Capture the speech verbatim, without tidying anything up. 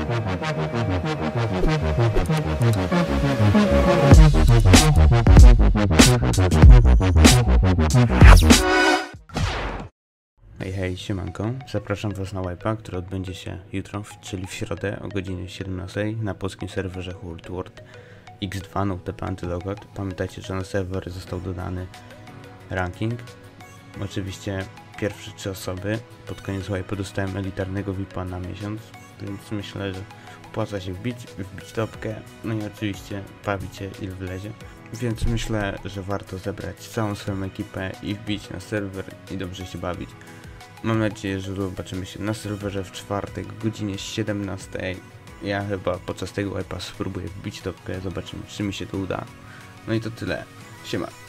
Hej, hej, siemanko. Zapraszam was na wipe'a, który odbędzie się jutro, czyli w środę o godzinie siedemnastej na polskim serwerze World War X dwa no T P Antylogout. Pamiętajcie, że na serwer został dodany ranking. Oczywiście pierwsze trzy osoby pod koniec wipe'a dostałem elitarnego V I P-a na miesiąc, więc myślę, że opłaca się wbić, wbić topkę, no i oczywiście bawić się ile wlezie. Więc myślę, że warto zebrać całą swoją ekipę i wbić na serwer i dobrze się bawić. Mam nadzieję, że zobaczymy się na serwerze w czwartek o godzinie siedemnastej. Ja chyba podczas tego wipe'a spróbuję wbić topkę, zobaczymy, czy mi się to uda. No i to tyle. Siema.